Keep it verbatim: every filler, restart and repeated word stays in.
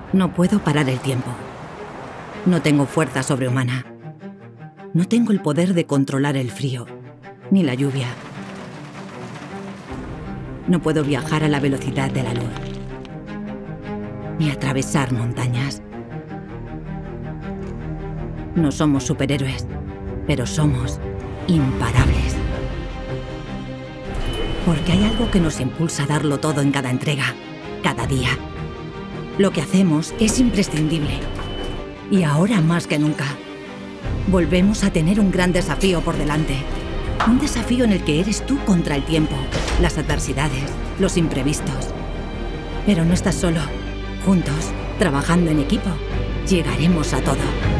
No puedo parar el tiempo. No tengo fuerza sobrehumana. No tengo el poder de controlar el frío, ni la lluvia. No puedo viajar a la velocidad de la luz, ni atravesar montañas. No somos superhéroes, pero somos imparables. Porque hay algo que nos impulsa a darlo todo en cada entrega, cada día. Lo que hacemos es imprescindible. Y ahora más que nunca, volvemos a tener un gran desafío por delante. Un desafío en el que eres tú contra el tiempo, las adversidades, los imprevistos. Pero no estás solo. Juntos, trabajando en equipo, llegaremos a todo.